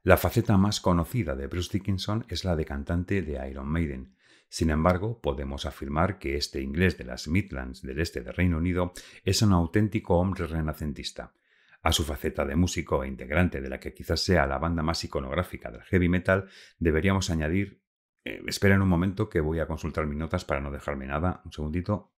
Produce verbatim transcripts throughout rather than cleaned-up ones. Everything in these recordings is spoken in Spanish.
La faceta más conocida de Bruce Dickinson es la de cantante de Iron Maiden. Sin embargo, podemos afirmar que este inglés de las Midlands del este del Reino Unido es un auténtico hombre renacentista. A su faceta de músico e integrante de la que quizás sea la banda más iconográfica del heavy metal, deberíamos añadir... Eh, esperen un momento que voy a consultar mis notas para no dejarme nada. Un segundito.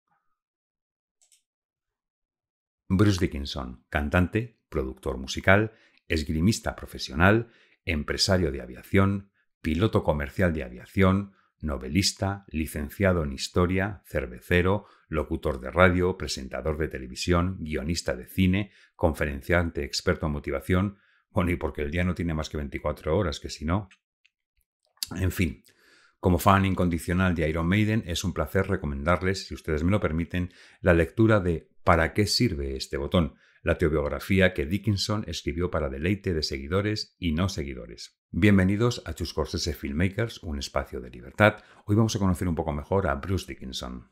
Bruce Dickinson, cantante, productor musical, esgrimista profesional, empresario de aviación, piloto comercial de aviación, novelista, licenciado en historia, cervecero, locutor de radio, presentador de televisión, guionista de cine, conferenciante experto en motivación. Bueno, y porque el día no tiene más que veinticuatro horas, que si no... En fin, como fan incondicional de Iron Maiden, es un placer recomendarles, si ustedes me lo permiten, la lectura de ¿Para qué sirve este botón?, la autobiografía que Dickinson escribió para deleite de seguidores y no seguidores. Bienvenidos a Chus Corsese Filmmakers, un espacio de libertad. Hoy vamos a conocer un poco mejor a Bruce Dickinson.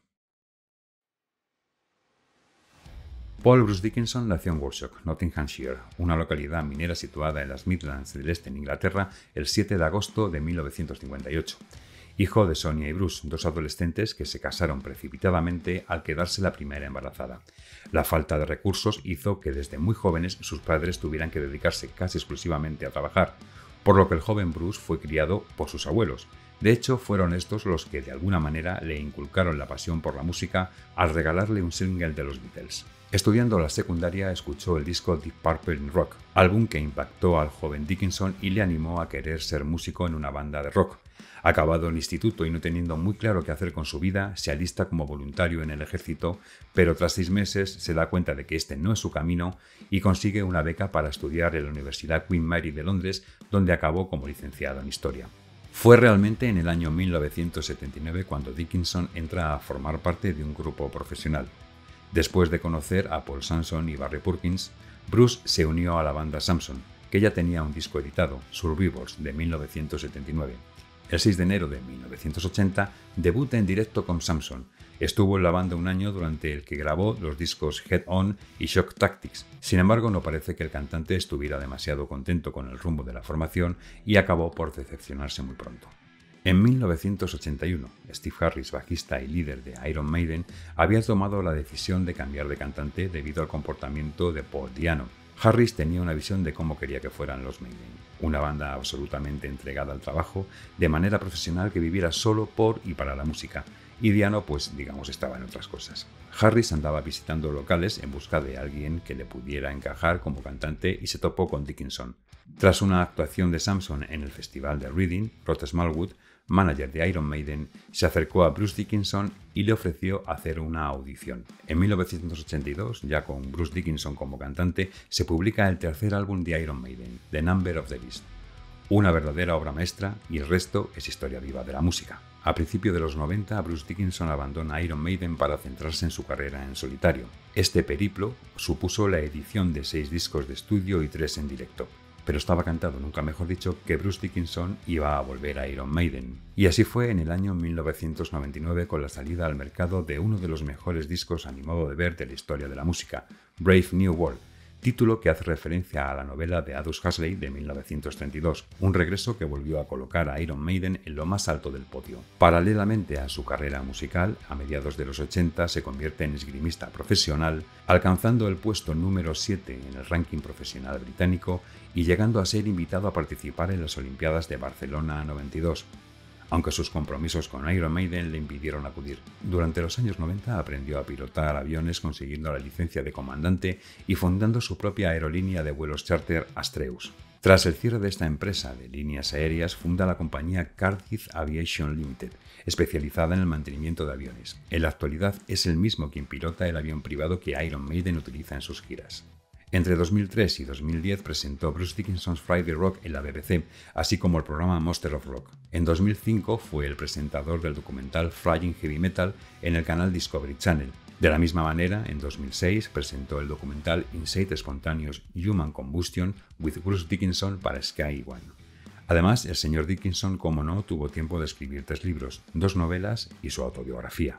Paul Bruce Dickinson nació en Worcester, Nottinghamshire, una localidad minera situada en las Midlands del Este en Inglaterra, el siete de agosto de mil novecientos cincuenta y ocho. Hijo de Sonia y Bruce, dos adolescentes que se casaron precipitadamente al quedarse la primera embarazada. La falta de recursos hizo que desde muy jóvenes sus padres tuvieran que dedicarse casi exclusivamente a trabajar, por lo que el joven Bruce fue criado por sus abuelos. De hecho, fueron estos los que de alguna manera le inculcaron la pasión por la música al regalarle un single de los Beatles. Estudiando la secundaria, escuchó el disco Deep Purple in Rock, álbum que impactó al joven Dickinson y le animó a querer ser músico en una banda de rock. Acabado el instituto y no teniendo muy claro qué hacer con su vida, se alista como voluntario en el ejército, pero tras seis meses se da cuenta de que este no es su camino y consigue una beca para estudiar en la Universidad Queen Mary de Londres, donde acabó como licenciado en Historia. Fue realmente en el año mil novecientos setenta y nueve cuando Dickinson entra a formar parte de un grupo profesional. Después de conocer a Paul Samson y Barry Perkins, Bruce se unió a la banda Samson, que ya tenía un disco editado, Survivors, de mil novecientos setenta y nueve. El seis de enero de mil novecientos ochenta debuta en directo con Samson. Estuvo en la banda un año durante el que grabó los discos Head On y Shock Tactics. Sin embargo, no parece que el cantante estuviera demasiado contento con el rumbo de la formación y acabó por decepcionarse muy pronto. En mil novecientos ochenta y uno, Steve Harris, bajista y líder de Iron Maiden, había tomado la decisión de cambiar de cantante debido al comportamiento de Paul Di'Anno. Harris tenía una visión de cómo quería que fueran los Maiden, una banda absolutamente entregada al trabajo, de manera profesional que viviera solo por y para la música, y Di'Anno, pues digamos, estaba en otras cosas. Harris andaba visitando locales en busca de alguien que le pudiera encajar como cantante y se topó con Dickinson. Tras una actuación de Samson en el festival de Reading, Rod Smallwood, manager de Iron Maiden, se acercó a Bruce Dickinson y le ofreció hacer una audición. En mil novecientos ochenta y dos, ya con Bruce Dickinson como cantante, se publica el tercer álbum de Iron Maiden, The Number of the Beast. Una verdadera obra maestra y el resto es historia viva de la música. A principios de los noventa, Bruce Dickinson abandona Iron Maiden para centrarse en su carrera en solitario. Este periplo supuso la edición de seis discos de estudio y tres en directo. Pero estaba cantado, nunca mejor dicho, que Bruce Dickinson iba a volver a Iron Maiden. Y así fue en el año mil novecientos noventa y nueve con la salida al mercado de uno de los mejores discos a mi modo de ver de la historia de la música, Brave New World, título que hace referencia a la novela de Aldous Huxley de mil novecientos treinta y dos, un regreso que volvió a colocar a Iron Maiden en lo más alto del podio. Paralelamente a su carrera musical, a mediados de los ochenta se convierte en esgrimista profesional, alcanzando el puesto número siete en el ranking profesional británico y llegando a ser invitado a participar en las Olimpiadas de Barcelona noventa y dos, aunque sus compromisos con Iron Maiden le impidieron acudir. Durante los años noventa aprendió a pilotar aviones consiguiendo la licencia de comandante y fundando su propia aerolínea de vuelos charter Astreus. Tras el cierre de esta empresa de líneas aéreas, funda la compañía Cardiff Aviation Limited, especializada en el mantenimiento de aviones. En la actualidad es el mismo quien pilota el avión privado que Iron Maiden utiliza en sus giras. Entre dos mil tres y dos mil diez presentó Bruce Dickinson's Friday Rock en la B B C, así como el programa Monster of Rock. En dos mil cinco fue el presentador del documental Flying Heavy Metal en el canal Discovery Channel. De la misma manera, en dos mil seis presentó el documental Insane Spontaneous Human Combustion with Bruce Dickinson para Sky One. Además, el señor Dickinson, como no, tuvo tiempo de escribir tres libros, dos novelas y su autobiografía.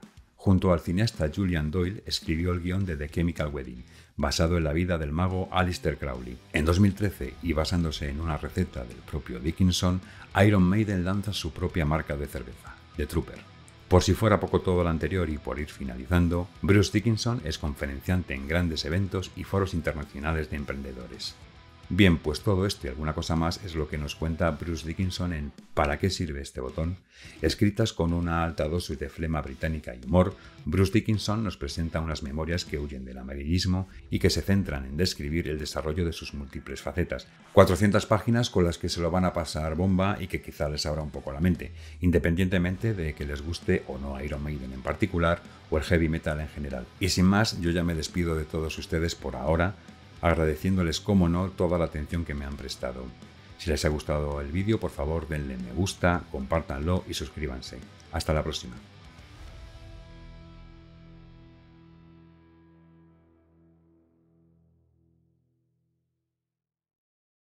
Junto al cineasta Julian Doyle escribió el guión de The Chemical Wedding, basado en la vida del mago Aleister Crowley. En dos mil trece, y basándose en una receta del propio Dickinson, Iron Maiden lanza su propia marca de cerveza, The Trooper. Por si fuera poco todo lo anterior y por ir finalizando, Bruce Dickinson es conferenciante en grandes eventos y foros internacionales de emprendedores. Bien, pues todo esto y alguna cosa más es lo que nos cuenta Bruce Dickinson en ¿Para qué sirve este botón? Escritas con una alta dosis de flema británica y humor, Bruce Dickinson nos presenta unas memorias que huyen del amarillismo y que se centran en describir el desarrollo de sus múltiples facetas. cuatrocientas páginas con las que se lo van a pasar bomba y que quizá les abra un poco la mente, independientemente de que les guste o no Iron Maiden en particular o el heavy metal en general. Y sin más, yo ya me despido de todos ustedes por ahora, agradeciéndoles, como no, toda la atención que me han prestado. Si les ha gustado el vídeo, por favor denle me gusta, compártanlo y suscríbanse. Hasta la próxima.